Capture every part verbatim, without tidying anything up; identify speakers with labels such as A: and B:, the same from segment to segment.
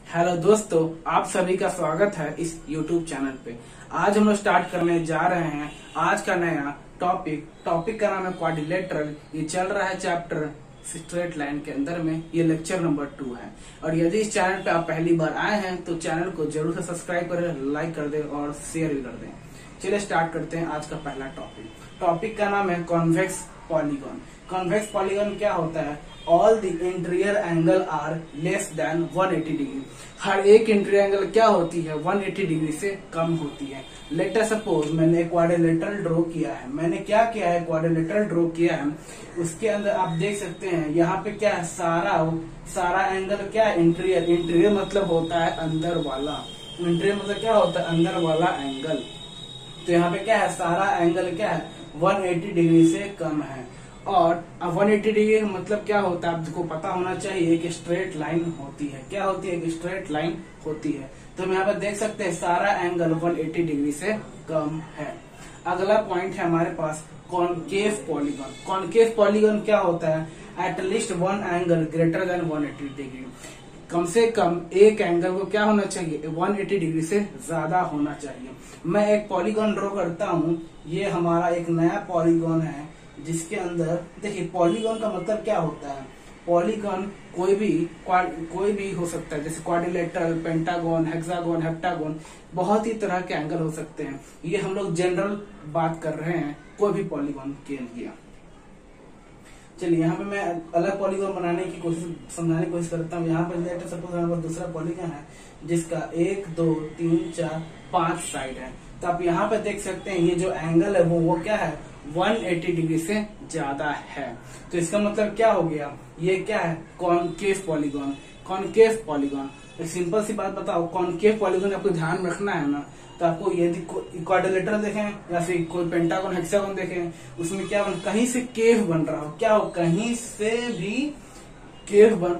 A: Hello दोस्तों, आप सभी का स्वागत है इस यूट्यूब चैनल पे। आज हम लोग स्टार्ट करने जा रहे हैं आज का नया टॉपिक। टॉपिक का नाम है क्वाड्रिलेटरल। ये चल रहा है चैप्टर स्ट्रेट लाइन के अंदर में। ये लेक्चर नंबर टू है। और यदि इस चैनल पे आप पहली बार आए हैं तो चैनल को जरूर से सब्सक्राइब करें, लाइक कर दें और शेयर भी कर दें। चलिए स्टार्ट करते हैं आज का पहला टॉपिक। टॉपिक का नाम है कॉन्वेक्स पॉलीगॉन। कॉन्वेक्स पॉलीगॉन क्या होता है? All the interior angle are less than one eighty degree. हर एक इंटीरियर एंगल क्या होती है? वन एटी डिग्री से कम होती है। लेटर सपोज मैंने क्वाड्रिलेटरल ड्रॉ किया है। मैंने क्या किया है? क्वाड्रिलेटरल ड्रॉ किया है। उसके अंदर आप देख सकते हैं यहाँ पे क्या है, सारा सारा एंगल क्या है? इंटीरियर। इंटीरियर मतलब होता है अंदर वाला। इंटीरियर मतलब क्या होता है? अंदर वाला एंगल। तो यहाँ पे क्या है? सारा एंगल क्या है? वन एटी डिग्री से कम है। और वन एटी डिग्री मतलब क्या होता है आपको पता होना चाहिए। एक स्ट्रेट लाइन होती है। क्या होती है? एक स्ट्रेट लाइन होती है। तो हम यहाँ पर देख सकते हैं सारा एंगल वन एटी डिग्री से कम है। अगला पॉइंट है हमारे पास कॉनकेव पॉलीगॉन। कॉनकेव पॉलीगॉन क्या होता है? At least one angle greater than one eighty degree. कम से कम एक एंगल को क्या होना चाहिए? वन एटी डिग्री से ज्यादा होना चाहिए। मैं एक पॉलीगॉन ड्रॉ करता हूँ। ये हमारा एक नया पॉलीगॉन है जिसके अंदर देखिए, पॉलीगॉन का मतलब क्या होता है? पॉलीगॉन कोई भी कोई भी हो सकता है, जैसे क्वाड्रिलेटरल, पेंटागन, हेक्सागन, हेप्टागन, बहुत ही तरह के एंगल हो सकते हैं। ये हम लोग जनरल बात कर रहे हैं कोई भी पॉलीगॉन के लिए। चलिए यहाँ पे मैं अलग पॉलीगॉन बनाने की कोशिश समझाने की कोशिश करता हूँ। यहाँ पर लेटर सपोज हमारे पास दूसरा पॉलीगॉन है जिसका एक दो तीन चार पांच साइड है। तो आप यहाँ पे देख सकते हैं ये जो एंगल है वो वो क्या है? वन एटी डिग्री से ज्यादा है। तो इसका मतलब क्या हो गया? ये क्या है? Concave polygon. कॉनकेव पॉलीगॉन एक सिंपल सी बात बताओ, कॉनकेव पॉलीगॉन आपको ध्यान में रखना है ना। तो आपको यदि क्वाड्रिलेटरल देखें या फिर कोई पेंटागन, हेक्सागन देखें, उसमें क्या बन कहीं से केव बन रहा हो। क्या हो? कहीं से भी केव बन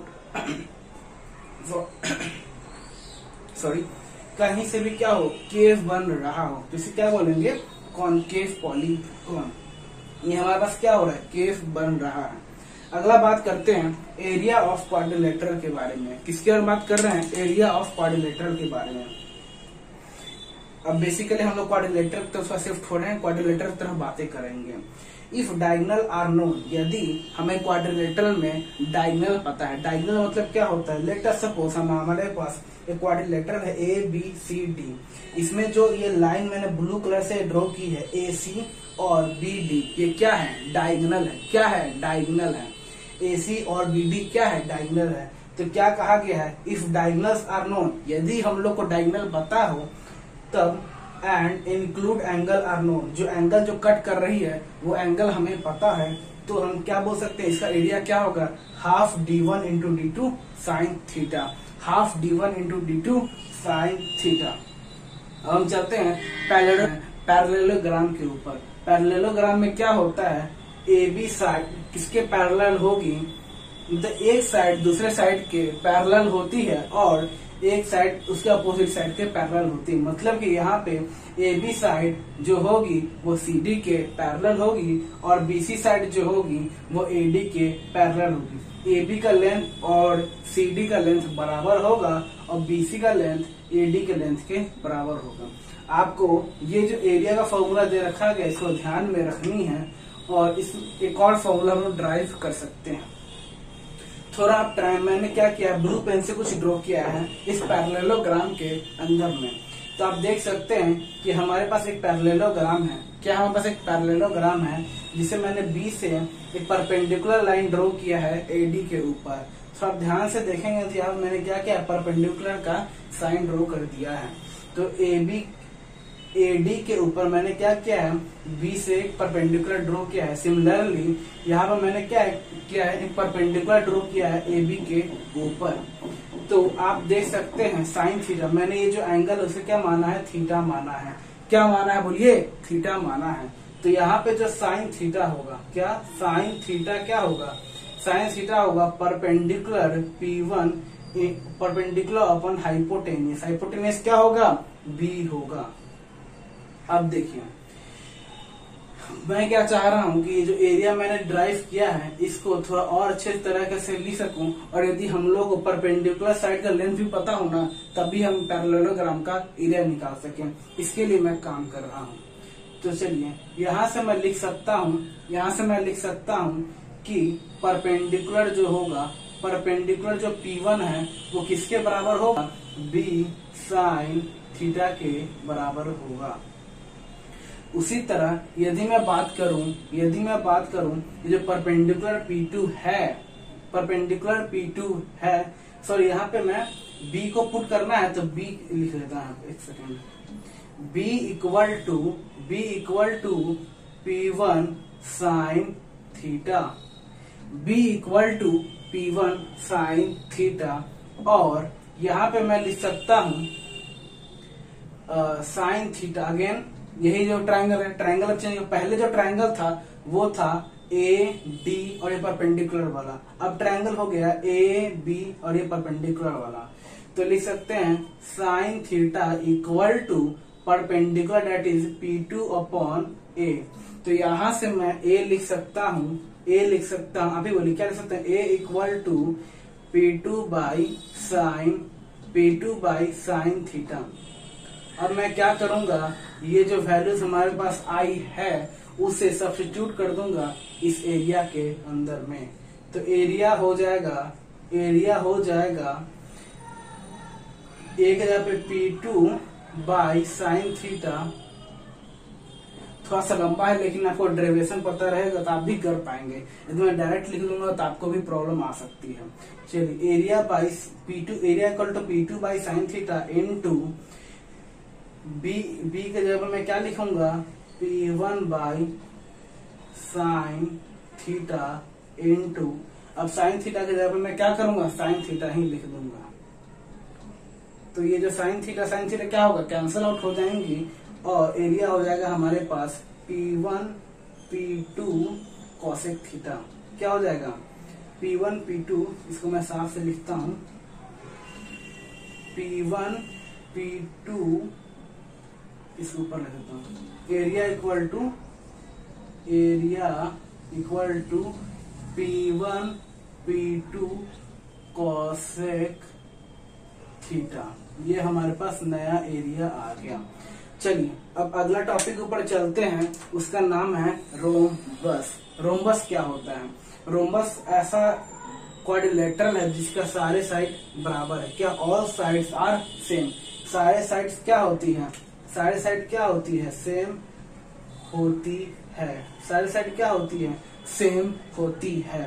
A: सॉरी कहीं से भी क्या हो? केव बन रहा हो। तो इसे क्या बोलेंगे? Concave polygon. ये हमारे पास क्या हो रहा है? केव बन रहा है। अगला बात करते हैं एरिया ऑफ क्वाड्रिलेटरल के बारे में। किसके बारे में बात कर रहे हैं? एरिया ऑफ क्वाड्रिलेटरल के बारे में। अब बेसिकली हम लोग क्वाड्रिलेटरल की तरफ शिफ्ट हो रहे हैं, क्वाड्रिलेटरल की तरफ बातें करेंगे। इफ डायगोनल आर नोन, यदि हमें क्वाड्रिलेटरल में डायगोनल पता है। डायगोनल मतलब क्या होता है? लेट अस सपोज हम हमारे पास एक क्वाड्रिलेटरल है ए बी सी डी। इसमें जो ये लाइन मैंने ब्लू कलर से ड्रॉ की है ए सी और बी डी, ये क्या है? डायगोनल है। क्या है? डायगोनल है। ए सी और बी डी क्या है? डायगोनल है। तो क्या कहा गया है? इफ डायगोनल्स आर नोन, यदि हम लोग को डायगोनल पता हो तब and include angle are known, जो एंगल जो कट कर रही है वो एंगल हमें पता है, तो हम क्या बोल सकते हैं? इसका एरिया क्या होगा? Half D one into D two sine theta. Half D one into D two sine theta. अब हम चलते हैं पैरेललोग्राम के ऊपर। पैरेललोग्राम में क्या होता है? ए बी साइड किसके पैरेलल होगी? मतलब एक साइड दूसरे साइड के पैरेलल होती है और एक साइड उसके अपोजिट साइड के पैरेलल होती है। मतलब कि यहाँ पे ए बी साइड जो होगी वो सी डी के पैरेलल होगी और बी सी साइड जो होगी वो ए डी के पैरेलल होगी। ए बी का लेंथ और सी डी का लेंथ बराबर होगा और बी सी का लेंथ ए डी के लेंथ के बराबर होगा। आपको ये जो एरिया का फॉर्मूला दे रखा गया इसको ध्यान में रखनी है। और इस एक और फॉर्मूला हम ड्राइव कर सकते हैं। थोड़ा आप टाइम मैंने क्या किया, ब्लू पेन से कुछ ड्रॉ किया है इस पैरेललोग्राम के अंदर में। तो आप देख सकते हैं कि हमारे पास एक पैरेललोग्राम है। क्या हमारे पास एक पैरेललोग्राम है जिसे मैंने बी से एक परपेंडिकुलर लाइन ड्रॉ किया है ए डी के ऊपर। तो आप ध्यान से देखेंगे तो यहाँ मैंने क्या किया? परपेंडिकुलर का साइन ड्रॉ कर दिया है। तो ए बी ए डी के ऊपर मैंने क्या किया है? बी से एक परपेंडिकुलर ड्रॉ किया है। सिमिलरली यहाँ पर मैंने क्या किया है? एक परपेंडिकुलर ड्रॉ किया है ए बी के ऊपर। तो आप देख सकते हैं साइन थीटा, मैंने ये जो एंगल है उसे क्या माना है? थीटा माना है। क्या माना है? बोलिए। थीटा माना है। तो यहाँ पे जो साइन थीटा होगा, क्या साइन थीटा क्या होगा? साइन थीटा होगा perpendicular P one perpendicular upon hypotenuse. Hypotenuse क्या होगा? बी होगा। अब देखिए मैं क्या चाह रहा हूँ कि जो एरिया मैंने ड्राइव किया है इसको थोड़ा और अच्छे तरह से लिख सकूं, और यदि हम लोग को परपेंडिकुलर साइड का लेंथ भी पता हो ना, तभी हम पैरेललोग्राम का एरिया निकाल सकें। इसके लिए मैं काम कर रहा हूँ। तो चलिए यहाँ से मैं लिख सकता हूँ, यहाँ से मैं लिख सकता हूँ कि परपेंडिकुलर जो होगा, परपेंडिकुलर जो पी वन है वो किसके बराबर होगा, बी साइन थीटा के बराबर होगा। उसी तरह यदि मैं बात करूं, यदि मैं बात करूं ये जो परपेंडिकुलर पी टू है, परपेंडिकुलर पी टू है, सॉरी यहाँ पे मैं b को पुट करना है तो b लिख लेता हूँ, एक second. b equal to b equal to P one sine theta, b equal to P one sine theta, और यहाँ पे मैं लिख सकता हूँ साइन थीटा अगेन, यही जो ट्रायंगल है, ट्रायंगल अब चेंज, पहले जो ट्रायंगल था वो था ए डी और ये परपेंडिकुलर वाला, अब ट्रायंगल हो गया ए बी और ये परपेंडिकुलर वाला। तो लिख सकते हैं sine theta equal to perpendicular that is P two upon A. तो यहां से मैं ए लिख सकता हूं, ए लिख सकता हूं, अभी बोलिए क्या लिख सकते हैं, A equal to P two by sine P two by sine theta. अब मैं क्या करूंगा, ये जो वैल्यूज हमारे पास आई है उसे सब्स्टिट्यूट कर दूंगा इस एरिया के अंदर में। तो एरिया हो जाएगा, एरिया हो जाएगा एक जगह पे P two by sine theta, थोड़ा सा लंबा है लेकिन आपको डेरिवेशन पता रहेगा तो आप भी कर पाएंगे। यदि मैं डायरेक्ट लिख लूंगा तो आपको भी प्रॉब्लम आ सकती है। चलिए area by P two, area equal to P two by sine theta into B, B के जगह मैं क्या लिखूंगा, P one by sine theta into, अब साइन थीटा के जगह मैं क्या करूंगा, साइन थीटा ही लिख दूंगा। तो ये जो साइन थीटा साइन थीटा क्या होगा, कैंसिल आउट हो जाएंगी और एरिया हो जाएगा हमारे पास P one P two cosec theta. क्या हो जाएगा, पी वन पी टू, इसको मैं साफ से लिखता हूं, पी वन पी टू, इसके ऊपर लिख देता हूं, area equal to area equal to P one P two cosec theta. ये हमारे पास नया एरिया आ गया। चलिए अब अगला टॉपिक ऊपर चलते हैं, उसका नाम है रोम्बस। रोम्बस क्या होता है, रोम्बस ऐसा क्वाड्रिलेटरल है जिसका सारे साइड बराबर है। क्या ऑल साइड्स आर सेम, सारे साइड्स क्या होती हैं, सारे साइड क्या होती है, सेम होती है, सारे साइड क्या होती है, सेम होती है।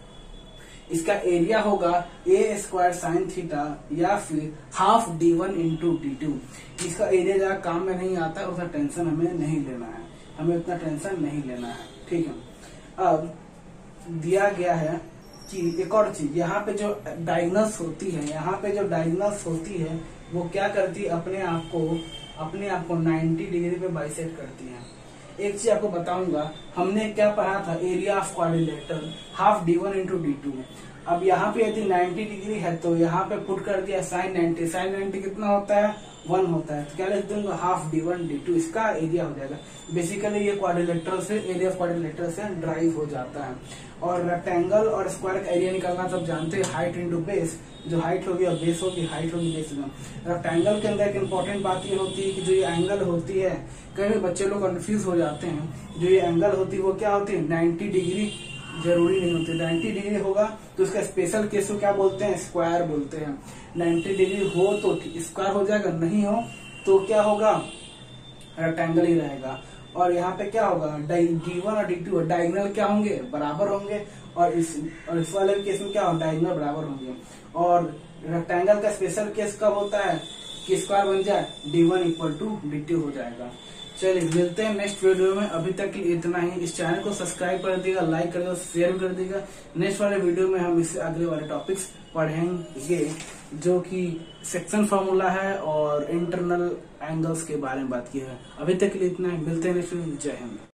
A: इसका एरिया होगा ए स्क्वायर साइन थीटा या फिर half D one into D two. इसका एरिया जरा काम में नहीं आता है, उसका टेंशन हमें नहीं लेना है, हमें उतना टेंशन नहीं लेना है, ठीक है। अब दिया गया है कि एक और चीज, यहाँ पे जो डायगोनल्स होती है, यहाँ पे जो डायगोनल्स होती है वो क्या करती है, अपने आप को अपने आप को नाइन्टी डिग्री पे बाइसेक्ट करती है। एक चीज आपको बताऊंगा, हमने क्या पढ़ा था, area of quadrilateral half D one into D two. अब यहाँ पे यदि नाइन्टी डिग्री है तो यहाँ पे पुट कर दिया साइन नाइन्टी, साइन नाइन्टी कितना होता है, वन होता है, तो क्या लिख दूंगा, half D one D two, इसका एरिया हो जाएगा। बेसिकली ये क्वाड्रिलेटरल से, एरिया ऑफ क्वाड्रिलेटरल से ड्राइव हो जाता है। और रेक्टेंगल और स्क्वायर का एरिया निकालना सब जानते हैं, हाइट इंटू बेस, जो हाइट होगी और बेस होगी, हाइट होगी बेस होगी। रेक्टेंगल के अंदर एक इम्पोर्टेंट बात ये होती है कि जो ये एंगल होती है, कई बच्चे लोग कंफ्यूज हो जाते हैं, जो ये एंगल होती है वो क्या होती है, नाइन्टी डिग्री जरूरी नहीं होती। नाइन्टी डिग्री होगा तो उसका स्पेशल केस को क्या बोलते हैं, स्क्वायर बोलते हैं। नाइन्टी डिग्री हो तो स्क्वायर हो जाएगा, नहीं हो तो क्या होगा, रेक्टेंगल ही रहेगा। और यहाँ पे क्या होगा, डी वन और डी टू डायगोनल क्या होंगे, बराबर होंगे, और इस और इस वाले केस में क्या होगा, डायगोनल बराबर होंगे। और रेक्टेंगल का स्पेशल केस कब होता है कि स्क्वायर बन जाए, D one equal to D two हो जाएगा। चलिए मिलते हैं नेक्स्ट वीडियो में, अभी तक इतना ही। इस चैनल को सब्सक्राइब कर दीजिएगा, लाइक कर दीजिएगा, शेयर कर दीजिएगा। नेक्स्ट वाले वीडियो में हम इससे अगले वाले टॉपिक्स पढ़ेंगे जो कि सेक्शन फॉर्मूला है और इंटरनल एंगल्स के बारे में बात की है। अभी तक के लिए इतना ही, मिलते हैं नेक्स्ट वीडियो में। जय हिंद।